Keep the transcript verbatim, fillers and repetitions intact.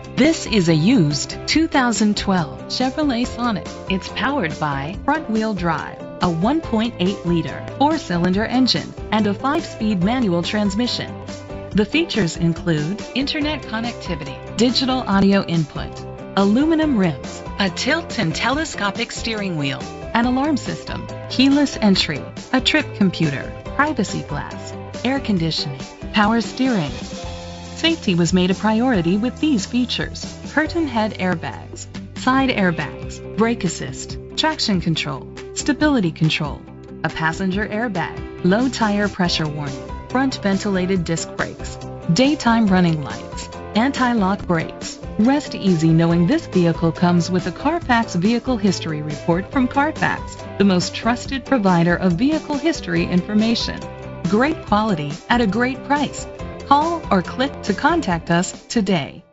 This is a used two thousand twelve Chevrolet Sonic. It's powered by front-wheel drive, a one point eight liter four-cylinder engine, and a five-speed manual transmission. The features include internet connectivity, digital audio input, aluminum rims, a tilt and telescopic steering wheel, an alarm system, keyless entry, a trip computer, privacy glass, air conditioning, power steering. Safety was made a priority with these features: curtain head airbags, side airbags, brake assist, traction control, stability control, a passenger airbag, low tire pressure warning, front ventilated disc brakes, daytime running lights, anti-lock brakes. Rest easy knowing this vehicle comes with a Carfax Vehicle History Report from Carfax, the most trusted provider of vehicle history information. Great quality at a great price. Call or click to contact us today.